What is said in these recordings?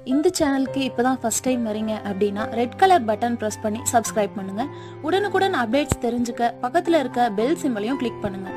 இந்த சேனலுக்கு இப்பதான் ஃபர்ஸ்ட் டைம் வரீங்க அப்படின்னா ரெட் கலர் பட்டன் பிரஸ் பண்ணி சப்ஸ்கிரைப் பண்ணுங்க. உடனுக்குடன் அப்டேட்ஸ் தெரிஞ்சுக்க பக்கத்துல இருக்க பெல் சிம்பலையும் கிளிக் பண்ணுங்க.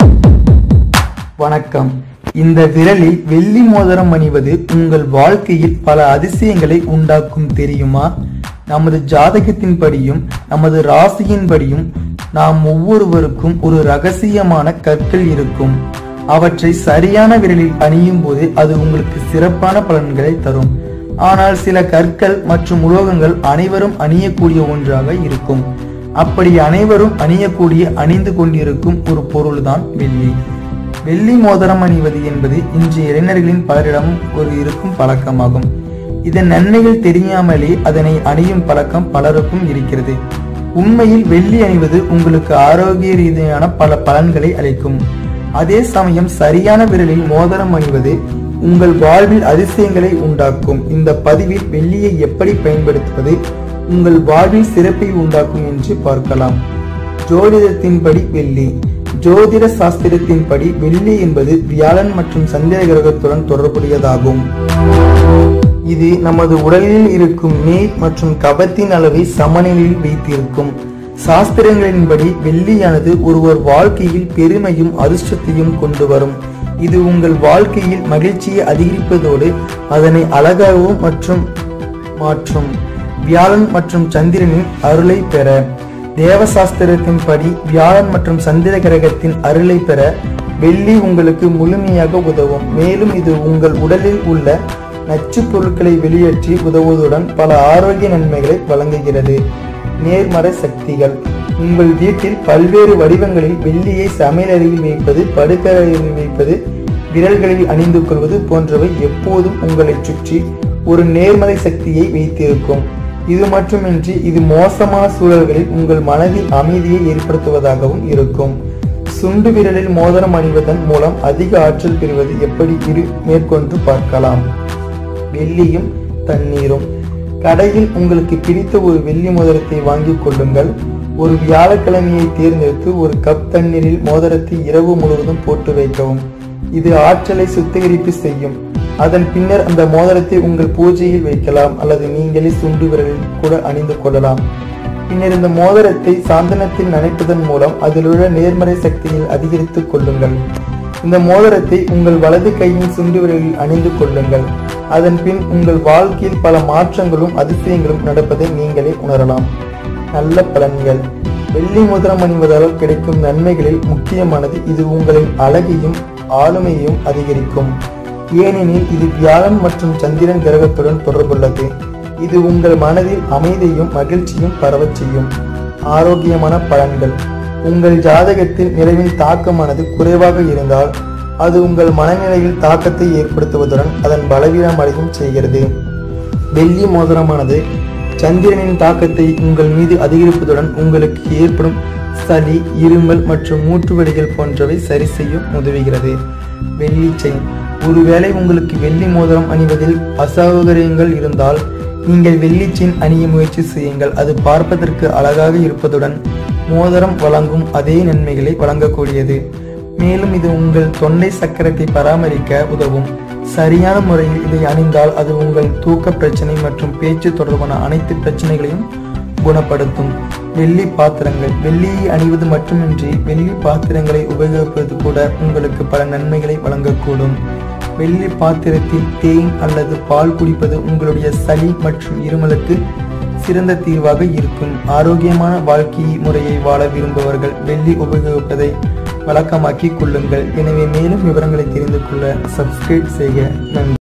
வணக்கம். இந்த விரலில் வெள்ளி மோதிரம் அணிவது உங்கள் வாழ்க்கையில் பல அதிசயங்களை உண்டாக்கும் தெரியுமா? நமது ஜாதகத்தின் படியும் நமது ராசியின் படியும் நாம் ஒவ்வொருவருக்கும் ஒரு ரகசியமான கற்கள் இருக்கும். அவற்றை சரியான விரலில் அணியும் போது அது உங்களுக்கு சிறப்பான பலன்களை தரும். ஆனால் சில கற்கள் மற்றும் உலோகங்கள் அனைவரும் அணியக்கூடிய ஒன்றாக இருக்கும். அப்படி அனைவரும் அணியக்கூடிய அணிந்து கொண்டிருக்கும் ஒரு பொருள்தான் வெள்ளி. வெள்ளி மோதிரம் அணிவது என்பது இன்றைய இளைஞர்களின் பலரிடமும் ஒரு இருக்கும் பழக்கமாகும். இதன் நன்மைகள் தெரியாமலே அதனை அணியும் பழக்கம் பலருக்கும் இருக்கிறது. உண்மையில் வெள்ளி அணிவது உங்களுக்கு ஆரோக்கிய ரீதியான பல பலன்களை அளிக்கும். அதே சமயம் சரியான விரலில் மோதிரம் அணிவது உங்கள் வாழ்வில் அதிசயங்களை உண்டாக்கும். இந்த பதிவில் வெள்ளியை எப்படி பயன்படுத்துவது உங்கள் வாழ்வில் சிறப்பை உண்டாக்கும் என்று பார்க்கலாம். ஜோதிடத்தின்படி வெள்ளி. ஜோதிட சாஸ்திரத்தின்படி வெள்ளி என்பது வியாழன் மற்றும் சந்திர கிரகத்துடன் தொடர்புடையதாகும். இது நமது உடலில் இருக்கும் நீர் மற்றும் கபத்தின் அளவை சமநிலையில் வைத்திருக்கும். சாஸ்திரங்களின்படி வெள்ளியானது ஒருவர் வாழ்க்கையில் பெருமையும் அதிர்ஷ்டத்தையும் கொண்டு வரும். இது உங்கள் வாழ்க்கையில் மகிழ்ச்சியை அதிகரிப்பதோடு அதனை அழகாகவும் மற்றும் மாற்றும். வியாழன் மற்றும் சந்திரனின் அருளை பெற. தேவசாஸ்திரத்தின்படி வியாழன் மற்றும் சந்திர கிரகத்தின் அருளை பெற வெள்ளி உங்களுக்கு முழுமையாக உதவும். மேலும் இது உங்கள் உடலில் உள்ள நச்சு பொருட்களை வெளியேற்றி உதவுவதுடன் பல ஆரோக்கிய நன்மைகளை வழங்குகிறது. நேர்மறை சக்திகள். உங்கள் வீட்டில் பல்வேறு வடிவங்களில் வெள்ளியை சமையலறையில் வைப்பது, படுக்கறையில் வைப்பது, விரல்களில் அணிந்து கொள்வது போன்றவை எப்போதும் உங்களை சுற்றி ஒரு நேர்மறை சக்தியை வைத்திருக்கும். இது மட்டுமின்றி இது மோசமான சூழல்களில் உங்கள் மனதில் அமைதியை ஏற்படுத்துவதாகவும் இருக்கும். சுண்டு விரலில் மோதிரம் அணிவதன் மூலம் அதிக ஆற்றல் பெறுவது எப்படி மேற்கொண்டு பார்க்கலாம். வெள்ளியும் தண்ணீரும். கடையில் உங்களுக்கு பிடித்த ஒரு வெள்ளி மோதிரத்தை வாங்கிக் கொள்ளுங்கள். ஒரு வியாழக்கிழமையை தேர்ந்தெடுத்து ஒரு கப் தண்ணீரில் மோதிரத்தை இரவு முழுவதும் போட்டு வைக்கவும். இது ஆற்றலை சுத்திகரிப்பு செய்யும். அதன் பின்னர் அந்த மோதிரத்தை உங்கள் பூஜையில் வைக்கலாம் அல்லது நீங்களே சுண்டு விரலில் கூட அணிந்து கொள்ளலாம். பின்னர் இந்த மோதிரத்தை சாந்தனத்தில் நனைப்பதன் மூலம் அதிலுள்ள நேர்மறை சக்தியில் அதிகரித்துக் கொள்ளுங்கள். இந்த மோதிரத்தை உங்கள் வலது கையின் சுண்டு விரலில் அணிந்து கொள்ளுங்கள். அதன் பின் உங்கள் வாழ்க்கையில் பல மாற்றங்களும் அதிசயங்களும் நடப்பதை நீங்களே உணரலாம். நல்ல பலன்கள். வெள்ளி மோதிரம் அணிவதால் கிடைக்கும் நன்மைகளில் முக்கியமானது இது உங்களின் அழகையும் ஆளுமையையும் அதிகரிக்கும். ஏனெனில் இது வியாழன் மற்றும் சந்திரன் கிரகத்துடன் தொடர்புள்ளது. இது உங்கள் மனதில் அமைதியும் மகிழ்ச்சியும் பரவச் செய்யும். ஆரோக்கியமான பலன்கள். உங்கள் ஜாதகத்தில் நிலவின் தாக்கமானது குறைவாக இருந்தால் அது உங்கள் மனநிலையில் தாக்கத்தை ஏற்படுத்துவதுடன் அதன் பலவீனம் அடையும் செய்கிறது. வெள்ளி மோதிரமானது சந்திரனின் தாக்கத்தை உங்கள் மீது அதிகரிப்பதுடன் உங்களுக்கு ஏற்படும் சளி, இருமல் மற்றும் மூட்டுவலிகள் போன்றவை சரி செய்ய உதவுகிறது. வெள்ளி செயின். ஒருவேளை உங்களுக்கு வெள்ளி மோதிரம் அணிவதில் அசௌகரியங்கள் இருந்தால் நீங்கள் வெள்ளி செயின் அணிய முயற்சி செய்யுங்கள். அது பார்ப்பதற்கு அழகாக இருப்பதுடன் மோதிரம் வழங்கும் அதே நன்மைகளை வழங்கக்கூடியது. மேலும் இது உங்கள் தொண்டை சக்கரத்தை பராமரிக்க உதவும். சரியான முறையில் இதை அணிந்தால் அது உங்கள் தூக்க பிரச்சனை மற்றும் பேச்சு தொடர்பான அனைத்து பிரச்சனைகளையும் குணப்படுத்தும். வெள்ளி பாத்திரங்கள். வெள்ளியை அணிவது மட்டுமின்றி வெள்ளி பாத்திரங்களை உபயோகிப்பது கூட உங்களுக்கு பல நன்மைகளை வழங்கக்கூடும். வெள்ளி பாத்திரத்தில் தேன் அல்லது பால் குடிப்பது உங்களுடைய சளி மற்றும் இருமலுக்கு சிறந்த தீர்வாக இருக்கும். ஆரோக்கியமான வாழ்க்கை முறையை வாழ விரும்புபவர்கள் வெள்ளி உபயோகிப்பதை வழக்கமாக்கிக் கொள்ளுங்கள். எனவே மேலும் விவரங்களை தெரிந்து கொள்ள சப்ஸ்கிரைப் செய்க. நன்றி.